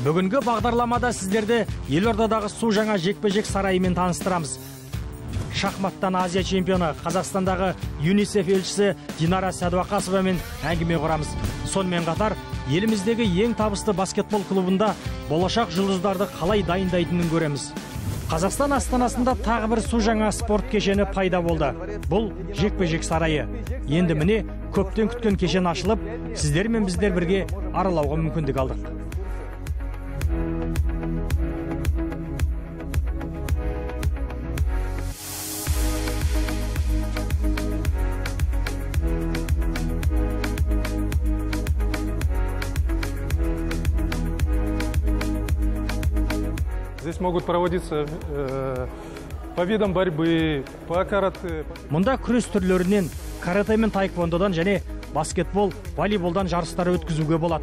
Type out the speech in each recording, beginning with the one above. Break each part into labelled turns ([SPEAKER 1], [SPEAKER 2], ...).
[SPEAKER 1] Бүгінгі бағдарламада сіздерді Елордадағы су жаңа жекпе-жек сарайымен таныстырамыз. Шахматтан Азия чемпионы, Қазақстандағы ЮНИСЕФ елшісі Динара Сәдуақасовамен әңгіме құрамыз. Сонымен қатар, еліміздегі ең табысты баскетбол клубында болашақ жұлдыздарды қалай дайындайтынын көреміз. Қазақстан астанасында тағы бір су жаңа спорт кешені пайда болды. Бұл жекпе-жек сарайы. Енді міне көптен күткен кешен ашылып, сіздер мен біздер бірге аралауға мүмкіндік алдық.
[SPEAKER 2] Здесь могут проводиться по видам борьбы, по карате.
[SPEAKER 1] Мұнда күрес түрлерінен, карате мен таэквондодан және баскетбол, волейболдан жарыстар өткізуге болады.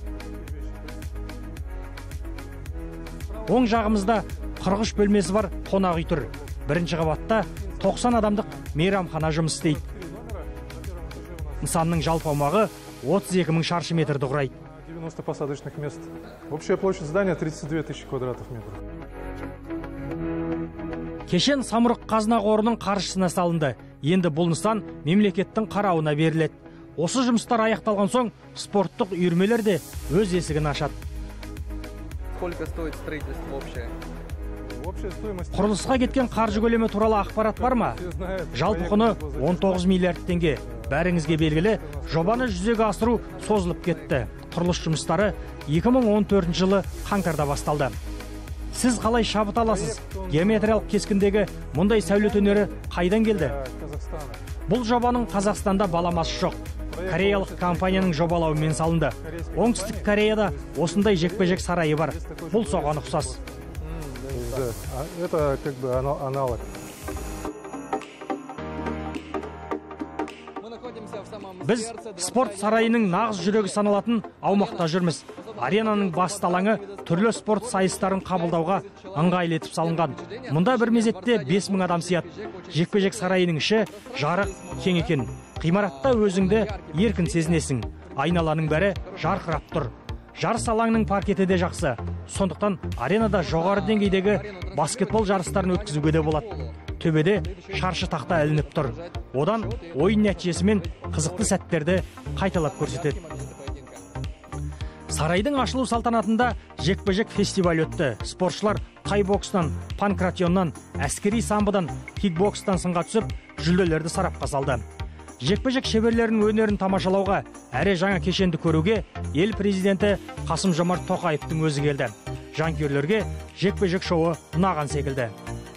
[SPEAKER 1] Оң жағымызда 43 бөлмесі бар қонақ үй тұр. Бірінші қабатта 90 адамдық мейрамхана жұмыс істейді. Нысанның жалпы аумағы 32 000 шаршы метрді құрайды.
[SPEAKER 2] 90 посадочных мест. Общая площадь здания 32 000 квадратных метров.
[SPEAKER 1] Кешен самұрық қазына қорының қаржысына салынды. Енді бұл нысан мемлекеттің қарауына беріледі. Осы жұмыстар аяқталған соң спорттық үйірмелер де өз есігін ашады.
[SPEAKER 3] Сколько стоит строительство общее?
[SPEAKER 1] Құрылысқа кеткен қаржы көлемі туралы ақпарат бар ма? Жалпы құны 19 миллиард теңге. Бәріңізге белгілі, жобаны жүзеге асыру созылып кетті. Құрылыс жұмыстары 2014 жылы қаңтарда басталды. Сіз қалай шабыт аласыз? Геометриялық кескіндегі мұндай сәулет өнері қайдан келді? Бұл жобаның Қазақстанда баламасы жоқ. Кореялық компанияның жобалауымен салынды. Оңтүстік Кореяда осындай жекпе-жек сарайы бар. Бұл соған ұқсас.
[SPEAKER 2] Это как бы аналог.
[SPEAKER 1] Біз спорт сарайының нағыз жүрегі саналатын аумақта жүрміз. Аренаның басты алаңы түрлі спорт сайыстарын қабылдауға ыңғайлы етіп салынған. Мұнда бір мезетте 5000 адам сияды. Жекпе-жек сарайының іші жарық, кең екен. Ғимаратта өзіңді еркін сезінесің. Айналаның бәрі жарқырап тұр. Жарыс алаңының паркеті де жақсы. Сондықтан аренада жоғары деңгейдегі баскетбол жарыстарын өткізуге де болады. Төбеде шаршы тақта ілініп тұр. Одан ойын нәтижесі мен қызықты сәттерді қайталап көрсетеді. Сарайдың ашылу салтанатында жекпе-жек фестиваль өтті. Спортшылар тай бокстан, панкратионнан, әскери самбодан, кикбокстан сынға түсіп, жүлделерді сарапқа салды. Жекпе-жек шеберлерінің өнерін тамашалауға, әрі жаңа кешенді көруге ел президенті Қасым-Жомарт Тоқаевтың өзі келді. Жанкүйерлерге жекпе-жек шоуы ұнаған секілді.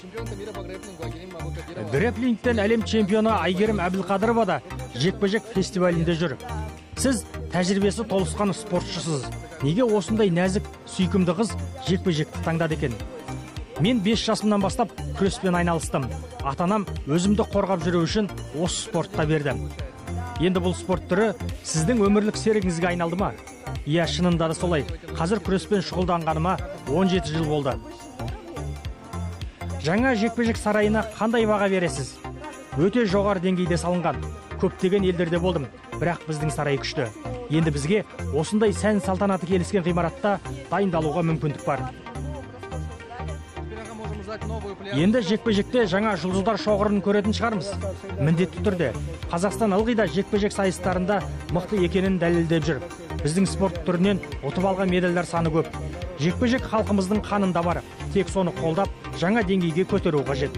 [SPEAKER 1] Грэпплингтен әлем чемпионы Айгерім Әбілқадырова да жекпе-жек фестивалінде жүр. Сіз тәжірибесі толысқан спортшысыз. Неге осындай нәзік, сүйкімді қыз жекпе-жекті таңдады екен? Мен 5 жасымнан бастап күреспен айналыстым. Атанам өзімді қорғап жүру үшін осы спортта бердім. Енді бұл спорт түрі сіздің өмірлік серігіңізге айналды ма? Иә, шынында да солай. Қазір күреспен шұғылданғаныма 17 жыл болды. Жаңа жекпе-жек сарайына қандай баға бересіз? Өте жоғары деңгейде салынған. Көптеген елдерде болдым, бірақ біздің сарай күшті. Енді бізге осындай сән салтанаты келіскен ғимаратта дайындалуға мүмкіндік бар. Енді жекпе-жекте жаңа жұлдыздар шоғырын көретін шығармыз. Міндетті түрде Қазақстан ылғи да жекпе-жек сайыстарында мықты екенін дәлелдеп жүр. Біздің спорт түрінен ұтып алған медальдар саны көп. Жекпе-жек халқымыздың қанында бар. Тек соны қолдап, жаңа деңгейге көтеру қажет.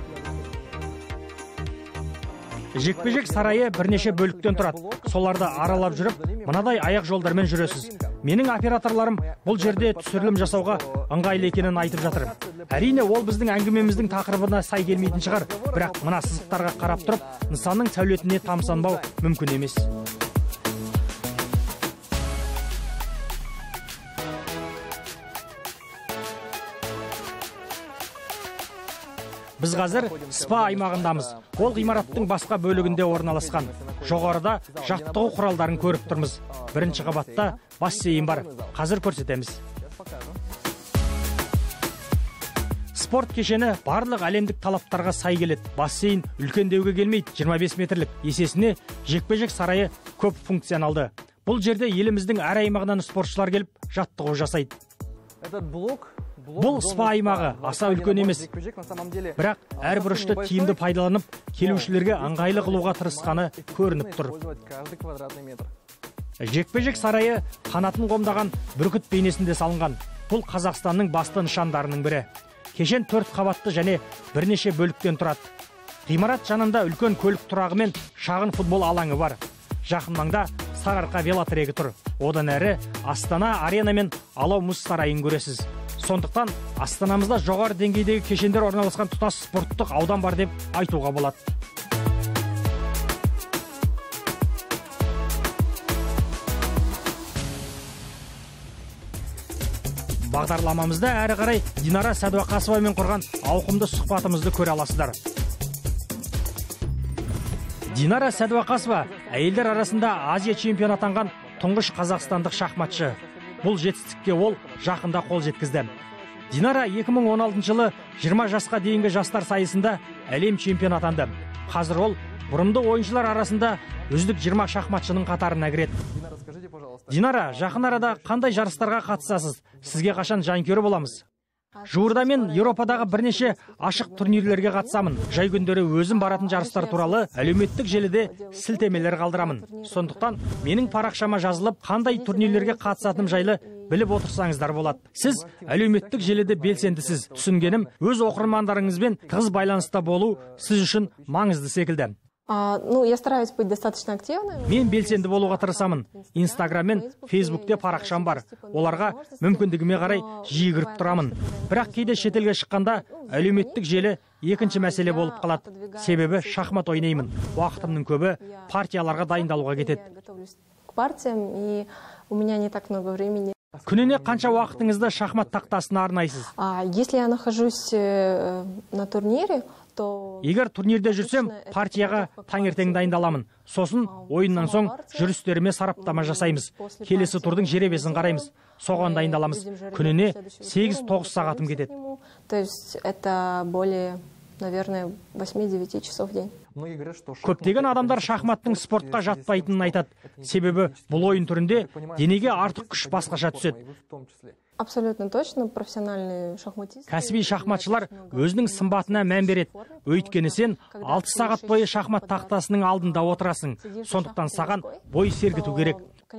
[SPEAKER 1] Жекпе-жек сарайы бірнеше бөліктен тұрады. Соларды аралап жүріп, мынадай аяқ жолдармен жүресіз. Менің операторларым бұл жерде түсірілім жасауға ыңғайлы екенін айтып жатыр. Әрине, ол біздің әңгімеміздің тақырыбына сай келмейтін шығар, бірақ мына сызықтарға қарап тұрып, нысанның сәулетіне тамсанбау мүмкін емес. Біз қазір спа аймағындамыз. Ол ғимараттың басқа бөлігінде орналасқан. Жоғарыда жаттығу құралдарын көріп тұрмыз. Бірінші қабатта бассейн бар. Қазір көрсетеміз. Спорт кешені барлық әлемдік талаптарға сай келеді. Бассейн үлкендеуге келмейді, 25 метрлік. Есесіне жекпе-жек сарайы көп функционалды. Бұл жерде еліміздің әр аймағынан спортшылар келіп жаттығу жасайды. Бұл спа аймағы аса үлкен емес, бірақ әр бұрышты тиімді пайдаланып, келушілерге ыңғайлы қылуға тырысқаны көрініп тұр. Жекпе-жек сарайы қанатын қомдаған бүркіт бейнесінде салынған. Бұл Қазақстанның басты нышандарының бірі. Кешен 4 қабатты және бірнеше бөліктен тұрады. Ғимарат жанында үлкен көлік тұрағы мен шағын футбол алаңы бар. Жақын маңда Сарыарқа велотрегі тұр. Одан әрі Астана арена мен Алау мұз сарайын көресіз. Сондықтан Астанамызда жоғары деңгейдегі кешендер орналасқан тұтас спорттық аудан бар деп айтуға болады. Бағдарламамызда әрі қарай Динара Сәдуақасовамен құрған ауқымды сұхбатымызды көре аласыздар. Динара Сәдуақасова әйелдер арасында Азия чемпионы атанған тұңғыш қазақстандық шахматшы. Бұл жетістікке ол жақында қол жеткізді. Динара 2016 жылы 20 жасқа дейінгі жастар сайысында әлем чемпионы атанды. Қазір ол бұрымды ойыншылар арасында үздік 20 шахматшының қатарына кіреді. Динара, жақын арада қандай жарыстарға қатысасыз? Сізге қашан жанкүйері боламыз? Жуырда мен Еуропадағы бірнеше ашық турнирлерге қатысамын. Жай күндері өзім баратын жарыстар туралы әлеуметтік желіде сілтемелер қалдырамын. Сондықтан менің парақшама жазылып, қандай турнирлерге қатысатыным жайлы біліп отырсаңыздар болады. Сіз әлеуметтік желіде белсендісіз. Түсінгенім, өз оқырмандарыңызбен тығыз байланыста болу сіз үшін маңызды секілді.
[SPEAKER 4] Я стараюсь быть достаточно активной.
[SPEAKER 1] Мен белсенді болуға тырысамын. Инстаграм мен Фейсбукте парақшам бар. Оларға мүмкіндігіме қарай жиі кіріп тұрамын. Бірақ кейде шетелге шыққанда әлеуметтік желі екінші мәселе болып қалады. Себебі шахмат ойнаймын. Уақытымның көбі партияларға дайындалуға кетеді.
[SPEAKER 4] К партиям, и у меня не так много времени.
[SPEAKER 1] Күніне қанша уақытыңызды шахмат тақтасына арнайсыз?
[SPEAKER 4] Если я нахожусь на турнире,
[SPEAKER 1] егер турнирде жүрсем, партияға таңертең дайындаламын. Сосын ойыннан соң жүрістеріме сараптама жасаймыз. Келесі турдың жеребесін қараймыз. Соған дайындаламыз. Күніне 8-9 сағатым кетеді.
[SPEAKER 4] То есть это более, наверное, 8-9 часов в день.
[SPEAKER 1] Көптеген адамдар шахматтың спортқа жатпайтынын айтады. Себебі бұл ойын түрінде денеге артық күш басқаша түседі.
[SPEAKER 4] Абсолютно точно, профессиональный шахматист.
[SPEAKER 1] Кәсіби шахматшылар өзінің сымбатына мән береді. Өйткені сен 6 сағат бойы шахмат тақтасының алдында отырасың. Сондықтан саған бой сергіту керек.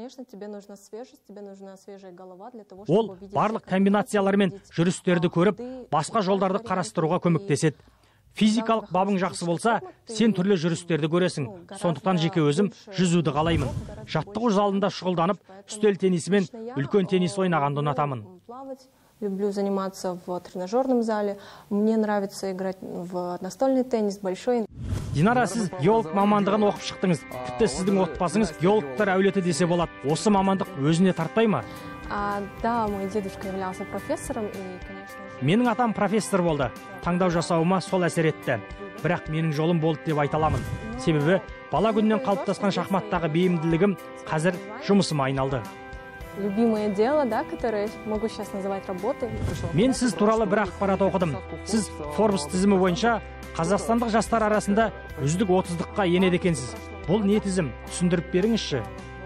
[SPEAKER 1] Ол барлық комбинациялар мен жүрістерді көріп, басқа жолдарды қарастыруға көмектеседі. Физикалық бабың жақсы болса, сен түрлі жүрістерді көресің. Сондықтан жеке өзім жүзуді қалаймын. Жаттығу залында шұғылданып, үстел теннисі мен үлкен теннис ойнағанды ұнатамын.
[SPEAKER 4] Люблю заниматься в тренажерном зале. Мне нравится играть в настольный теннис большой.
[SPEAKER 1] Динара, сіз геолог мамандығын оқып шықтыңыз. Тіпті сіздің отбасыңыз геологтар әулеті десе болады. Осы мамандық өзіне тартпай ма?
[SPEAKER 4] Да, мой дедушка являлся профессором, и, конечно...
[SPEAKER 1] Менің атам профессор болды. Таңдау жасауыма сол әсер етті. Бірақ менің жолым болды деп айта аламын. Себебі бала күннен қалыптасқан шахматтағы бейімділігім қазір жұмысыма айналды.
[SPEAKER 4] Любимое дело, да, которое могу сейчас называть работой.
[SPEAKER 1] Мен сіз туралы бір ақпарат оқыдым. Сіз Forbes тізімі бойынша қазақстандық жастар арасында үздік 30-қа енеді екенсіз. Бұл не тізім? Түсіндіріп беріңізші.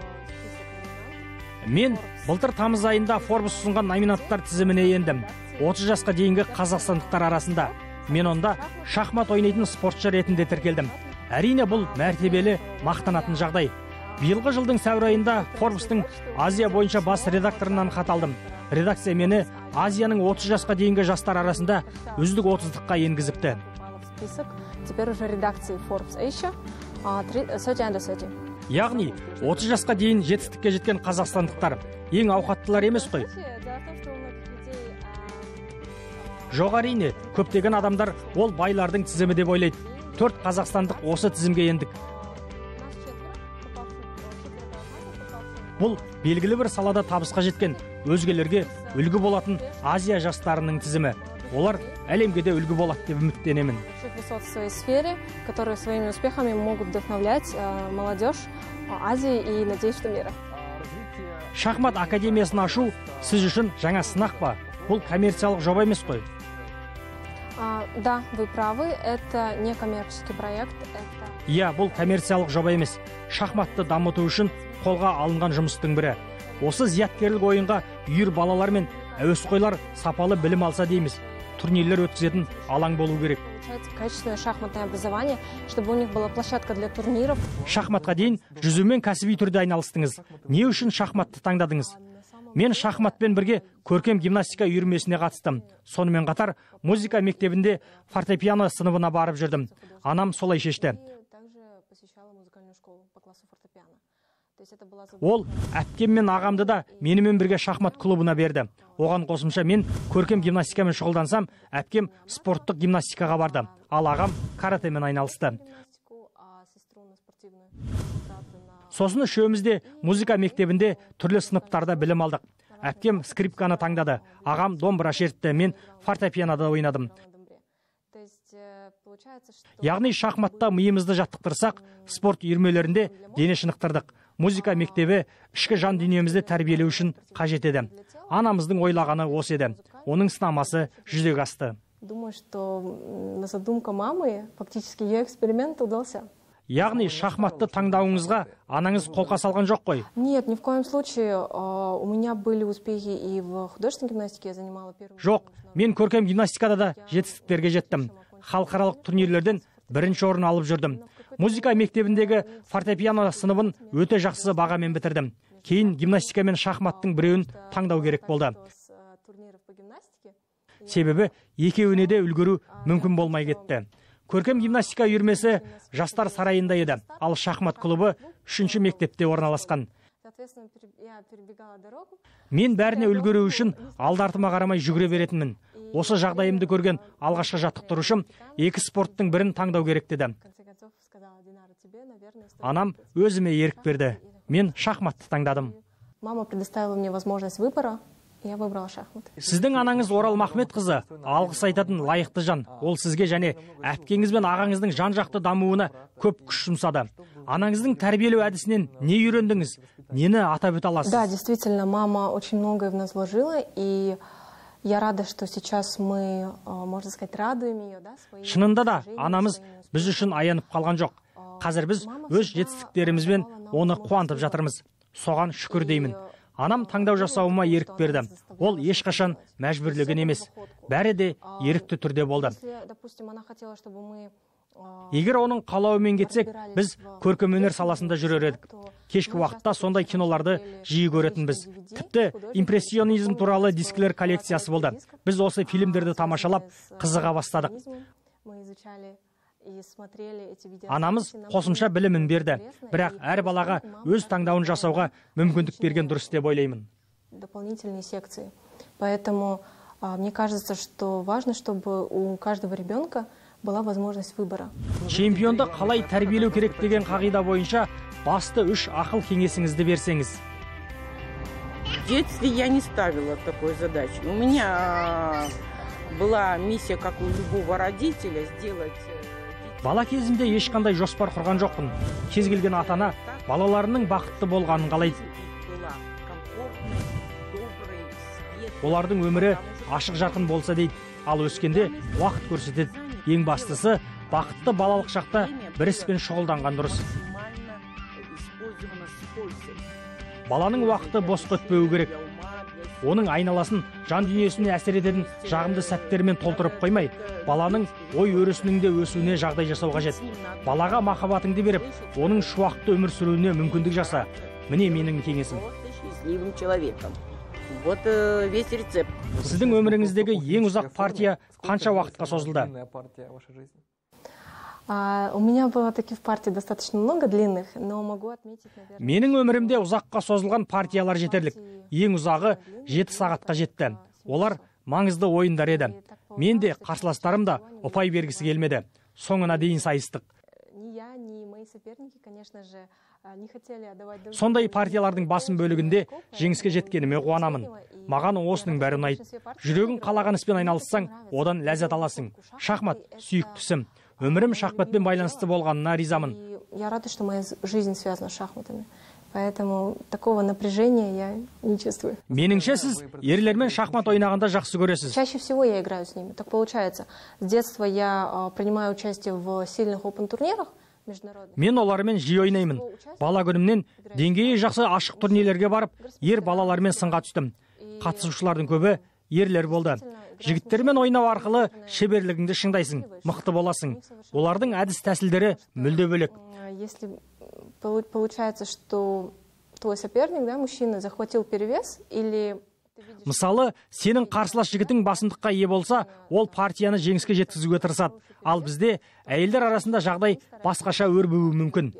[SPEAKER 1] Мен былтыр тамыз айында Forbes ұсынған номинанттар тізіміне ендім. 30 жасқа дейінгі қазақстандықтар арасында. Мен онда шахмат ойнайтын спортшы ретінде тіркелдім. Әрине бұл мәртебелі, мақтанатын жағдай. Биылғы жылдың сәуір айында Forbes-тың Азия бойынша бас редакторынан хат алдым. Редакция мені Азияның 30 жасқа дейінгі жастар арасында үздік 30-қа енгізіпті.
[SPEAKER 4] Теперь уже редакции Forbes Asia, 30 under 30.
[SPEAKER 1] Яғни 30 жасқа дейін жетістікке жеткен қазақстандықтар ең ауқаттылар емес қой. Жоқ, әрине, көптеген адамдар ол байлардың тізімі деп ойлайды. 4 қазақстандық осы тізімге ендік. Бұл белгілі бір салада табысқа жеткен, өзгелерге үлгі болатын Азия жастарының тізімі. Олар әлемге де үлгі болады деп үміттенемін.
[SPEAKER 4] В своей сфере, которые своими успехами могут вдохновлять молодежь Азии и, надеюсь, что мира.
[SPEAKER 1] Шахмат академиясын ашу сіз үшін жаңа сынақ па? Бұл коммерциялық жоба емес қой.
[SPEAKER 4] Да, вы правы, это не коммерческий проект.
[SPEAKER 1] Иә, бұл коммерциялық жоба емес. Шахматты дамыту үшін қолға алынған жұмыстың бірі. Осы зияткерлік ойынға үйір балалар мен әуесқойлар сапалы білім алса дейміз. Турнирлер өткізетін алаң болу керек.
[SPEAKER 4] Качественное шахматное образование, чтобы у них была площадка для турниров.
[SPEAKER 1] Шахматқа дейін жүзумен кәсіби түрде айналыстыңыз. Не үшін шахматты таңдадыңыз? Мен шахматпен бірге көркем гимнастика үйірмесіне қатыстым. Сонымен қатар музыка мектебінде фортепиано сыныбына барып жүрдім. Анам солай шешті. Ол әпкем мен ағамды да менімен бірге шахмат клубына берді. Оған қосымша мен көркем гимнастикамен шұғылдансам, әпкем спорттық гимнастикаға барды. Ал ағам каратемен айналысты. Сосын үшеумізде музыка мектебінде түрлі сыныптарда білім алдық. Әпкем скрипканы таңдады, ағам домбыра шертті, мен фортепианода ойнадым. Яғни шахматта миымызды жаттықтырсақ, спорт үйірмелерінде дене шынықтырдық. Музыка мектебі ішкі жан дүниемізді тәрбиелеу үшін қажет еді. Анамыздың ойлағаны осы еді. Оның сынамасы жүзеге асты.
[SPEAKER 4] Думаю, что задумка мамы, фактически ее эксперимент удался.
[SPEAKER 1] Яғни шахматты таңдауыңызға анаңыз қолқа салған жоқ қой?
[SPEAKER 4] Нет, ни в коем случае. У меня были успехи и в художественной гимнастике, я занимала первую.
[SPEAKER 1] Жоқ, мен көркем гимнастикада да жетістіктерге жеттім. Халықаралық турнирлерден бірінші орын алып жүрдім. Музыка мектебіндегі фортепиано сыныбын өте жақсы бағамен бітірдім. Кейін гимнастика мен шахматтың біреуін таңдау керек болды. Себебі екеуіне де үлгеру мүмкін болмай кетті. Көркем гимнастика үйірмесі жастар сарайында еді, ал шахмат клубы 3-ші мектепте орналасқан. Мен бәріне үлгеру үшін алды-артыма қарамай жүгіре беретінмін. Осы жағдайымды көрген алғашқы жаттықтырушым екі спорттың бірін таңдау керек деді. Анам өзіме ерік берді. Мен шахматты таңдадым.
[SPEAKER 4] Мама предоставила мне возможность выбора. Я выбрала шахматы.
[SPEAKER 1] Сіздің анаңыз Орал Махметқызы алғыс айтатын лайықты жан. Ол сізге және әпкеңіз бен ағаңыздың жан-жақты дамуына көп күш жұмсады. Анаңыздың тәрбиелеу әдісінен не үйрендіңіз? Нені атап өте аласыз?
[SPEAKER 4] Да, действительно, мама очень многое в нас вложила, и я рада, что сейчас мы, можно сказать, радуем ее, да, своей.
[SPEAKER 1] Шынында да анамыз біз үшін аянып қалған жоқ. Қазір біз өз жетістіктерімізбен оны қуантып жатырмыз. Соған шүкір деймін. Анам таңдау жасауыма ерік берді. Ол ешқашан мәжбүрлеген емес. Бәрі де ерікті түрде болды. Егер оның қалауымен кетсек, біз көркемөнер саласында жүрер едік. Кешкі уақытта сондай киноларды жиі көретінбіз. Тіпті импрессионизм туралы дискілер коллекциясы болды. Біз осы фильмдерді тамашалап, қызыға бастадық. Анамыз қосымша білімін берді, бірақ әр балаға өз таңдауын жасауға мүмкіндік берген дұрыс деп ойлаймын.
[SPEAKER 4] Дополнительные секции. Поэтому мне кажется, что важно, чтобы у каждого ребенка была возможность выбора.
[SPEAKER 1] Чемпионды қалай тәрбиелеу керек деген қағида бойынша басты 3 ақыл кеңесіңізді берсеңіз.
[SPEAKER 5] В детстве я не ставила такой задачи. У меня была миссия, как у любого родителя, сделать.
[SPEAKER 1] Бала кезімде ешқандай жоспар құрған жоқпын. Кез келген ата-ана балаларының бақытты болғанын қалайды. Олардың өмірі ашық жарқын болса дейді, ал өскенде уақыт көрсетеді. Ең бастысы бақытты балалық шақта бір іспен шұғылданған дұрыс. Баланың уақыты бос өтпеуі керек. Оның айналасын, жан дүниесіне әсер ететін жағымды сәттермен толтырып қоймай, баланың ой өрісінің де өсуіне жағдай жасау қажет. Балаға махаббатыңды беріп, оның шуақты өмір сүруіне мүмкіндік жаса. Міне менің кеңесім.
[SPEAKER 5] Вот весь рецепт.
[SPEAKER 1] Сіздің өміріңіздегі ең ұзақ партия қанша уақытқа созылды?
[SPEAKER 4] У меня было таких партий достаточно много длинных, но могу отметить, наверное.
[SPEAKER 1] Менің өмірімде ұзаққа созылған партиялар жетерлік. Ең ұзағы 7 сағатқа жетті. Олар маңызды ойындар еді. Мен де, қарсыластарым да ұпай бергісі келмеді. Соңына дейін сайыстық. Сондай партиялардың басым бөлігінде жеңіске жеткеніме қуанамын. Маған осының бәрі ұнайды. Жүрегің қалаған іспен айналыссаң, одан ләззат аласың. Шахмат сүйіктісім. Өмірім шахматпен байланысты болғанына ризамын.
[SPEAKER 4] Я рада, что моя жизнь связана с шахматами. Поэтому такого напряжения я не чувствую.
[SPEAKER 1] Меніңше сіз ерлермен шахмат ойнағанда жақсы көресіз?
[SPEAKER 4] Чаще всего я играю с ними. Так получается. С детства я принимаю участие в сильных опен-турнирах международных.
[SPEAKER 1] Мен олармен жиі ойнаймын. Бала күнімнен деңгейі жақсы ашық турнирлерге барып, ер балалармен сынға түстім. қатысушылардың көбі ерлер болды. Жігіттермен ойнау арқылы шеберлігіңді шыңдайсың, мықты боласың. Олардың әдіс тәсілдері мүлде бөлек.
[SPEAKER 4] Если получается, что твой соперник, да, мужчина, захватил перевес, или...
[SPEAKER 1] Мысалы, сенің қарсылас жігітің басымдыққа ие болса, ол партияны жеңіске жеткізуге тырысады. Ал бізде әйелдер арасында жағдай басқаша өрбуі мүмкін.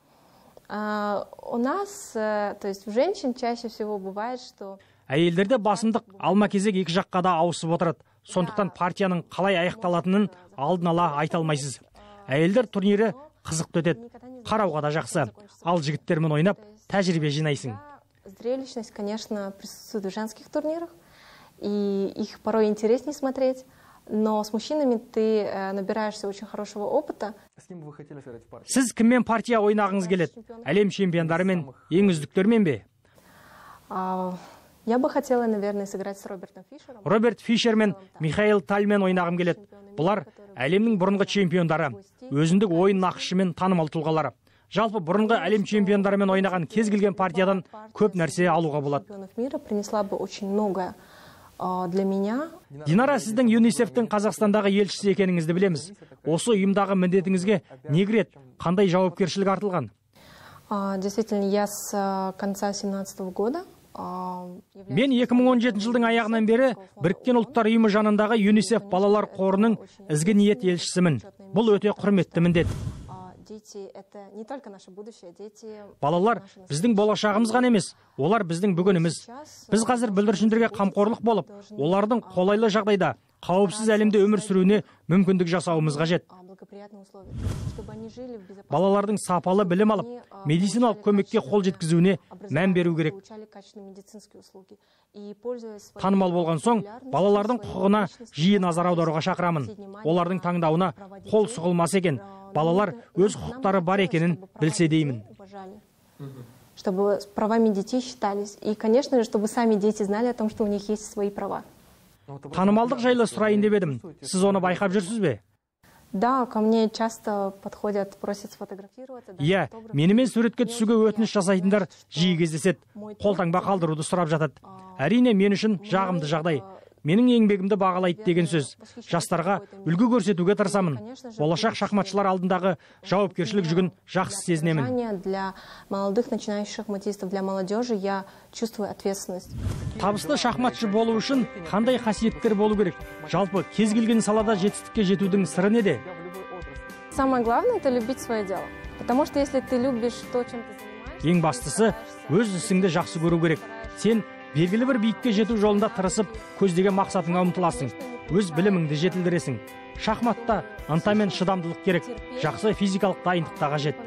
[SPEAKER 4] У нас, то есть у женщин чаще всего бывает, что...
[SPEAKER 1] Әйелдерде басымдық алма-кезек екі жаққа да ауысып отырады. Сондықтан партияның қалай аяқталатынын алдын ала айта алмайсыз. Әйелдер турнирі қызықты өтеді, қарауға да жақсы. Ал жігіттермен ойнап, тәжірибе жинайсың.
[SPEAKER 4] Зрелищность, конечно, присутствует в женских турнирах, и их порой интереснее смотреть. Но с мужчинами ты набираешься очень хорошего опыта.
[SPEAKER 1] Сіз кіммен партия ойнағыңыз келеді? Әлем чемпиондарымен, ең үздіктермен бе?
[SPEAKER 4] Я бы хотела, наверное, сыграть с Робертом Фишером.
[SPEAKER 1] Роберт Фишер мен Михаил Тальмен ойнағым келеді. Бұлар әлемнің бұрынғы чемпиондары, өзіндік ойын нақышымен танымал тұлғалары. Жалпы бұрынғы әлем чемпиондарымен ойнаған кез келген партиядан көп нәрсе алуға болады.
[SPEAKER 4] Принесла бы очень многое для меня.
[SPEAKER 1] Динара, сіздің ЮНИСЕФ-тің Қазақстандағы елшісі екеніңізді білеміз. Осы ұйымдағы міндетіңізге не кіреді? Қандай жауапкершілік артылған?
[SPEAKER 4] Действительно, я с конца 2017 года.
[SPEAKER 1] Мен 2017 жылдың аяғынан бері Біріккен ұлттар ұйымы жанындағы ЮНИСЕФ балалар қорының ізгі ниет елшісімін. Бұл өте құрметті міндет. Балалар біздің болашағымыз ғана емес, олар біздің бүгініміз. Біз қазір бүлдіршіндерге қамқорлық болып, олардың қолайлы жағдайда, қауіпсіз әлемде өмір сүруіне мүмкіндік жасауымыз қажет. Балалардың сапалы білім алып, медициналық көмекке қол жеткізуіне мән беру керек. Танымал болған соң, балалардың құқығына жиі назар аударуға шақырамын. Олардың таңдауына қол сұғылмас екен. Балалар өз құқықтары бар екенін білсе деймін.
[SPEAKER 4] Чтобы правами детей считались. И, конечно же, чтобы сами дети знали о том, что у них есть свои права.
[SPEAKER 1] Танымалдық жайлы сұрайын деп едім. Сіз оны байқап жүрсіз бе?
[SPEAKER 4] Да, ко мне часто подходят, просят сфотографироваться.
[SPEAKER 1] Иә, менімен суретке түсуге өтініш жасайтындар жиі кездеседі. Қолтаңба қалдыруды сұрап жатады. Әрине, мен үшін жағымды жағдай. Менің еңбегімді бағалайды деген сөз. Жастарға үлгі көрсетуге тырысамын. Болашақ шахматшылар алдындағы жауапкершілік жүгін жақсы сезінемін.
[SPEAKER 4] Для молодых начинающих шахматистов, для молодежи я чувствую ответственность.
[SPEAKER 1] Табысты шахматшы болу үшін қандай қасиеттер болу керек? Жалпы кез келген салада жетістікке жетудің сыры неде?
[SPEAKER 4] Самое главное — это любить свое дело. Потому что если ты любишь то, чем ты занимаешься...
[SPEAKER 1] Ең бастысы, өз ісіңді жақсы көру керек. Сен белгілі бір биікке жету жолында тырысып, көздеген мақсатыңа ұмтыласың. Өз біліміңді жетілдіресің. Шахматта ынта мен шыдамдылық керек. Жақсы физикалық дайындық та қажет.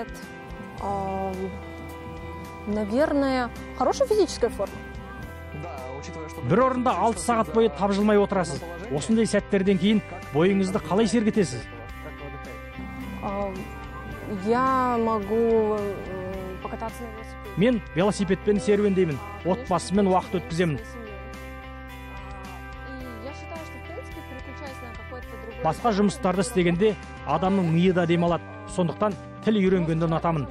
[SPEAKER 4] Наверное, хорошая физическая форма.
[SPEAKER 1] Бір орында 6 сағат бойы тапжылмай отырасыз. Осындай сәттерден кейін бойыңызды қалай сергітесіз?
[SPEAKER 4] Я могу покататься на велосипеде.
[SPEAKER 1] Мен велосипедпен серуендеймін, отбасыммен уақыт өткіземін. Басқа жұмыстарды істегенде адамның миы да демалады. Сондықтан тіл үйренгенді ұнатамын.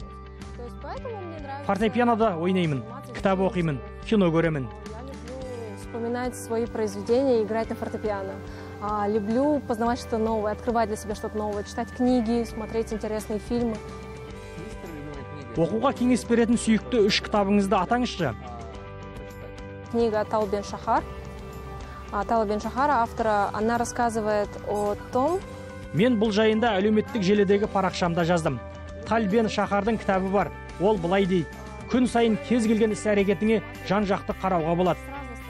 [SPEAKER 1] Фортепианода ойнаймын, кітап оқимын, кино көремін.
[SPEAKER 4] Вспоминать свои произведения и играть на фортепиано. Люблю познавать что-то новое, открывать для себя что-то новое, читать книги, смотреть интересные фильмы.
[SPEAKER 1] Оқуға кеңес беретін сүйікті 3 кітабыңызды атаңызшы.
[SPEAKER 4] Книга Тал бен Шахар. Тал бен Шахара автора, она рассказывает о том...
[SPEAKER 1] Мен бұл жайында әлеуметтік желідегі парақшамда жаздым. Тал бен Шахардың кітабы бар. Ол былай дейді: күн сайын кез келген іс әрекетіңе жан-жақты қарауға болады.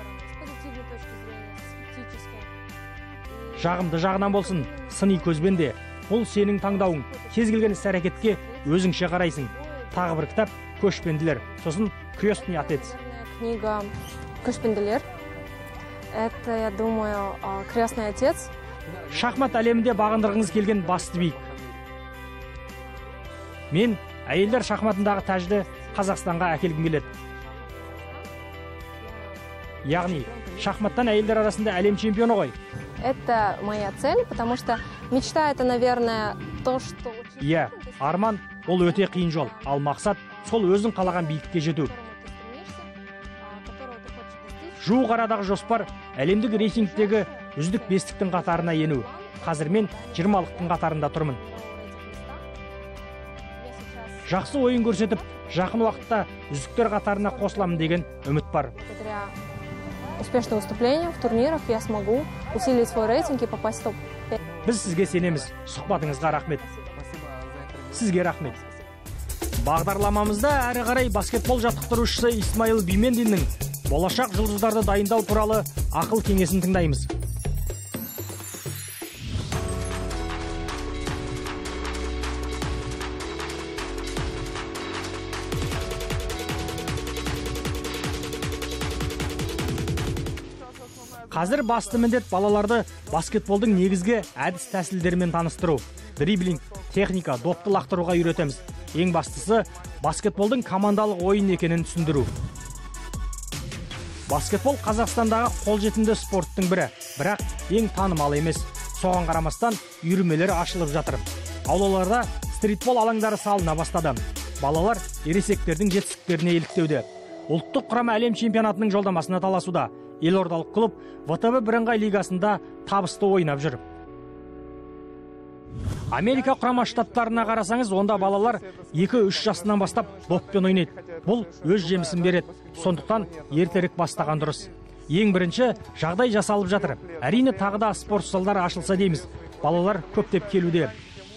[SPEAKER 1] Жағымды жағынан болсын, сыни көзбен де. Бұл сенің таңдауың. Кез келген іс әрекетке өзіңше қарайсың. Тағы бір кітап «Көшпенділер», сосын «Крестный отец».
[SPEAKER 4] Книга «Көшпенділер». Это, я думаю, «Крестный отец».
[SPEAKER 1] Шахмат әлемінде бағындырғыңыз келген басты биік. Мен әйелдер шахматындағы тәжді Қазақстанға әкелгім келеді. Яғни, шахматтан әйелдер арасында әлем чемпионы ғой.
[SPEAKER 4] Это моя цель, потому что мечта — это, наверное, то, что...
[SPEAKER 1] Иә, арман ол өте қиын жол, ал мақсат сол өзің қалаған биікке жету. Жуық арадағы жоспар әлемдік рейтингтегі үздік 5-тің қатарына ену. Қазір мен 20-лықтың қатарында тұрмын. Жақсы ойын көрсетіп, жақын уақытта үздіктер қатарына қосыламын деген үміт бар.
[SPEAKER 4] Благодаря успешным выступлениям в турнирах я смогу усилить свой рейтинг и попасть в топ-5.
[SPEAKER 1] Біз сізге сенеміз. Сұхбатыңызға рахмет. Сізге рахмет. Бағдарламамызда әрі қарай баскетбол жаттықтырушысы Исмаил Бимендиннің болашақ жұлдыздарды дайындау туралы ақыл кеңесін тыңдаймыз. Қазір басты міндет балаларды баскетболдың негізгі әдіс тәсілдерімен таныстыру. Дриблинг, техника, допты лақтыруға үйретеміз. Ең бастысы баскетболдың командалық ойын екенін түсіндіру. Баскетбол Қазақстандағы қолжетімді спорттың бірі, бірақ ең танымал емес. Соған қарамастан үйірмелері ашылып жатыр. Аулаларда стритбол алаңдары салына бастады. Балалар ересектердің жетістіктеріне еліктеуде. Ұлттық құрама әлем чемпионатының жолдамасына таласуда. Елордалық клуб ВТБ бірыңғай лигасында табысты ойнап жүр. Америка құрама штаттарына қарасаңыз, онда балалар 2-3 жасынан бастап доппен ойнайды. Бұл өз жемісін береді. Сондықтан ертерек бастаған дұрыс. Ең бірінші жағдай жасалып жатыр. Әрине тағы да спорт залдары ашылса дейміз. Балалар көптеп келуде.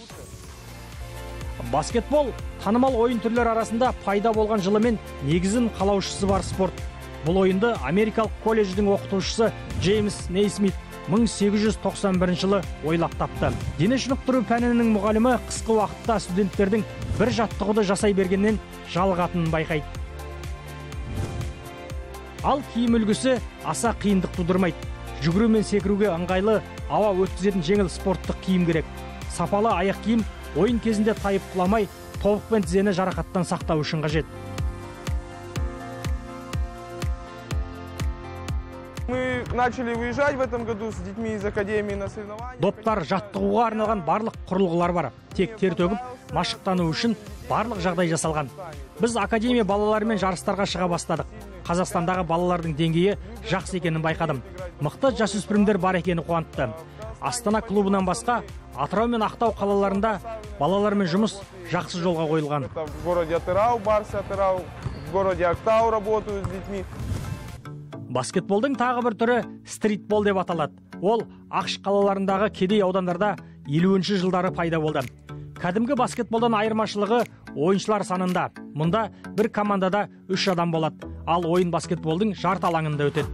[SPEAKER 1] Баскетбол танымал ойын түрлері арасында пайда болған жылымен негізін қалаушысы бар спорт. Бұл ойынды америкалық колледждің оқытушысы Джеймс Нейсмит 1891 жылы ойлап тапты. Дене шынықтыру пәнінің мұғалімі қысқы уақытта студенттердің бір жаттығуды жасай бергеннен жалығатынын байқайды. Ал киім үлгісі аса қиындық тудырмайды. Жүгіру мен секіруге ыңғайлы, ауа өткізетін жеңіл спорттық киім керек. Сапалы аяқ киім ойын кезінде тайып құламай, тобық пен тізені жарақаттан сақтау үшін қажет.
[SPEAKER 6] Мы начали выезжать в этом году с детьми из академии на соревнования.
[SPEAKER 1] Доптар жаттығуға арналған барлық құрылғылар бар. Тек тер төгіп, машықтану үшін барлық жағдай жасалған. Біз академия балаларымен жарыстарға шыға бастадық. Қазақстандағы балалардың деңгейі жақсы екенін байқадым. Мықты жасөспірімдер бар екені қуантты. Астана клубынан басқа Атырау мен Ақтау қалаларында балалармен жұмыс жақсы жолға қойылған.
[SPEAKER 6] В городе Атырау, Барсы Атырау, в городе Ақтау работают с детьми.
[SPEAKER 1] Баскетболдың тағы бір түрі стритбол деп аталады. Ол ақш қалаларындағы кедей аудандарда 50-ші жылдары пайда болды. Кәдімгі баскетболдан айырмашылығы ойыншылар санында. Мұнда бір командада 3 адам болады. Ал ойын баскетболдың жарты алаңында өтеді.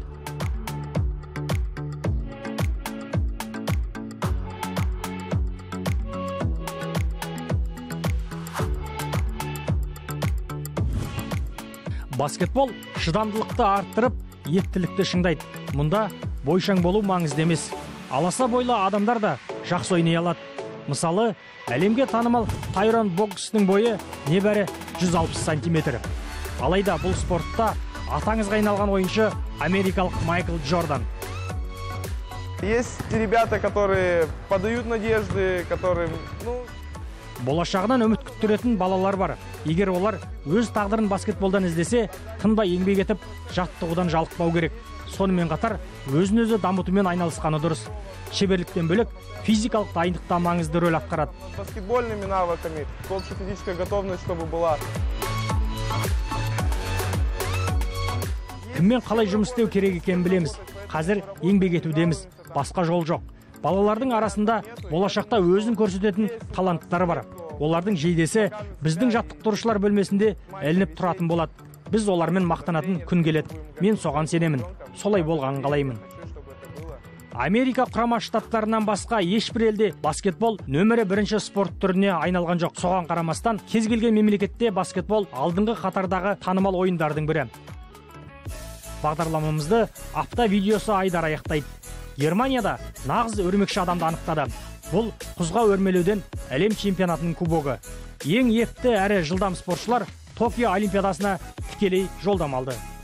[SPEAKER 1] Баскетбол шыдамдылықты арттырып, еттілікті шыңдайды. Мұнда бойшаң болу маңызды емес. Аласа бойлы адамдар да жақсы ойнай алады. Мысалы, әлемге танымал Тайрон Бокстың бойы небәрі 160 сантиметр. Алайда бұл спортта атаңызға айналған ойыншы америкалық Майкл Джордан.
[SPEAKER 6] Есть ребята, которые подают надежды, которые,
[SPEAKER 1] Болашағынан үміт күттіретін балалар бар. Егер олар өз тағдырын баскетболдан іздесе, тынбай еңбек етіп, жаттығудан жалықпау керек. Сонымен қатар өзін-өзі дамытумен айналысқаны дұрыс. Шеберліктен бөлек физикалық дайындықта маңызды рөл атқарады.
[SPEAKER 6] баскетбольными навыками, общая физическая готовность, чтобы была.
[SPEAKER 1] Кіммен қалай жұмыс істеу керек екенін білеміз. Қазір еңбек етудеміз. Басқа жол жоқ. Балалардың арасында болашақта өзін көрсететін таланттары бар. Олардың жейдесі біздің жаттықтырушылар бөлмесінде ілініп тұратын болады. Біз олармен мақтанатын күн келеді. Мен соған сенемін. Солай болғанын қалаймын. Америка құрама штаттарынан басқа ешбір елде баскетбол нөмірі 1 спорт түріне айналған жоқ. Соған қарамастан кез келген мемлекетте баскетбол алдыңғы қатардағы танымал ойындардың бірі. Бағдарламамызды апта видеосы Айдар аяқтайды. Германияда нағыз өрмекші адамды анықтады. Бұл құзға өрмелеуден әлем чемпионатының кубогы. Ең епті әрі жылдам спортшылар Токио олимпиадасына тікелей жолдама алды.